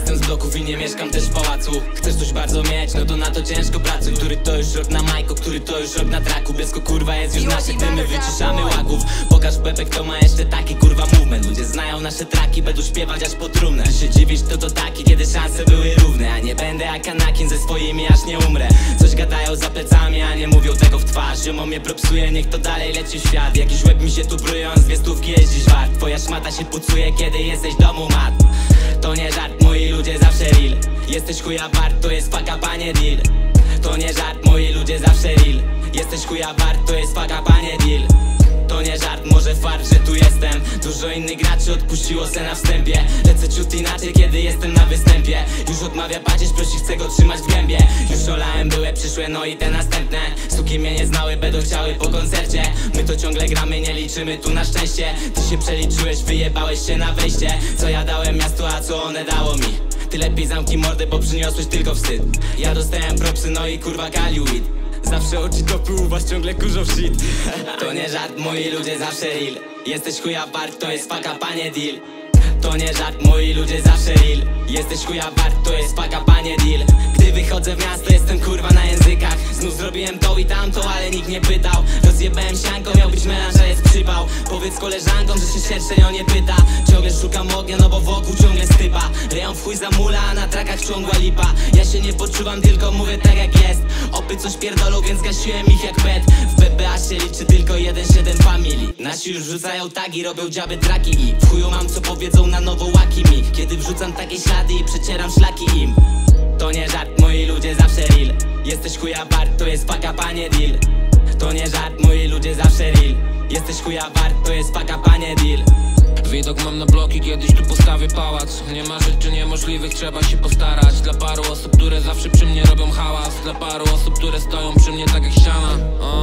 jestem z bloków i nie mieszkam też w pałacu. Chcesz coś bardzo mieć, no to na to ciężko pracuj. Który to już rok na majko, który to już rok na traku. Blesko kurwa jest już nasze, gdy my wyciszamy łagów. Pokaż Bebek, kto ma jeszcze taki kurwa movement. Ludzie znają nasze traki, będą śpiewać aż po trumnę. Ty się dziwisz, to taki, kiedy szanse były równe. A nie będę jak Anakin ze swoimi, aż nie umrę. Coś gadają za plecami, a nie mówią tego w twarz. Ziomo mnie propsuje, niech to dalej leci w świat. Jakiś łeb mi się tu bryją, z 2 stówki jeździsz wart. Twoja szmata się pucuje, kiedy jesteś w domu mat. To nie żart, moi ludzie zawsze real. Jesteś chuja wart, to jest fuck up, a nie deal. To nie żart, moi ludzie zawsze real. Jesteś chuja wart, to jest fuck up, a nie deal. To nie żart, może fart, że tu jestem. Dużo innych graczy odpuściło se na wstępie. Lecę ciut inaczej, kiedy jestem na występie. Już odmawia pacierz, prosi, chcę go trzymać w gębie. Już olałem były przyszłe, no i te następne. Suki mnie nie znały, będą chciały po koncercie. My to ciągle gramy, nie liczymy tu na szczęście. Ty się przeliczyłeś, wyjebałeś się na wejście. Co ja dałem miastu, a co one dało mi? Ty lepiej zamknij mordę, bo przyniosłeś tylko wstyd. Ja dostałem propsy, no i kurwa kaliuid. Zawsze oczy topy u was ciągle kurzą shit. To nie żart, moi ludzie zawsze real. Jesteś chuja wart, to jest fuck up, a nie deal. To nie żart, moi ludzie zawsze real. Jesteś chuja wart, to jest fuck up, a nie deal. Gdy wychodzę w miasto, jestem kurwa na językach. Znów zrobiłem to i tamto, ale nikt nie pytał. Rozjebałem sianko, miał być melanż, a jest przypał. Powiedz koleżankom, że się średnio nie pyta. Ciągle szukam ognia, no bo wokół ciągle stypa. Rejon w chuj za mula, a na trakach ciągła lipa. Ja się nie poczuwam, tylko mówię tak jak jest. Opy coś pierdolą, więc gasiłem ich jak pet. W BBA się liczy tylko 1-7 family. Nasi już rzucają tagi, robią dziaby traki i w chuju mam co powiedzą na nowo łaki mi. Kiedy wrzucam takie ślady i przecieram szlaki im. To nie żart, moi ludzie zawsze real. Jesteś chuja wart, to jest fuck up, a nie deal. To nie żart, moi ludzie zawsze real. Jesteś chuja wart, to jest fuck up, a nie deal. Widok mam na bloki, kiedyś tu postawię pałac. Nie ma rzeczy niemożliwych, trzeba się postarać. Dla paru osób, które zawsze przy mnie robią hałas. Dla paru osób, które stoją przy mnie tak jak ściana.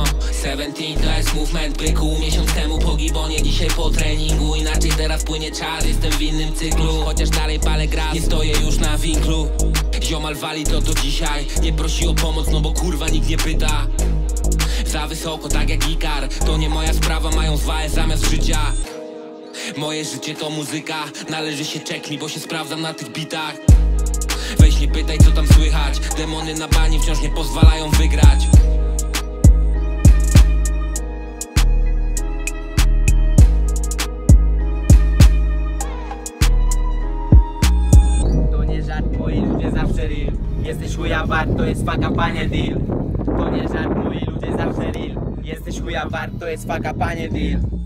17 to jest movement, byku. Miesiąc temu po gibonie, dzisiaj po treningu. Inaczej teraz płynie czas, jestem w innym cyklu. Chociaż dalej palę gras, nie stoję już na winklu. Ziomal wali to do dzisiaj. Nie prosi o pomoc, no bo kurwa nikt nie pyta. Za wysoko, tak jak Ikar. To nie moja sprawa, mają zwałę zamiast życia. Moje życie to muzyka, należy się check me, bo się sprawdzam na tych bitach. Weź nie pytaj, co tam słychać. Demony na bani wciąż nie pozwalają wygrać. To nie żart, moi ludzie zawsze real. Jesteś chuja wart, to jest fuck up, a nie deal. To nie żart, moi ludzie zawsze real. Jesteś chuja wart, to jest fuck up, a nie deal.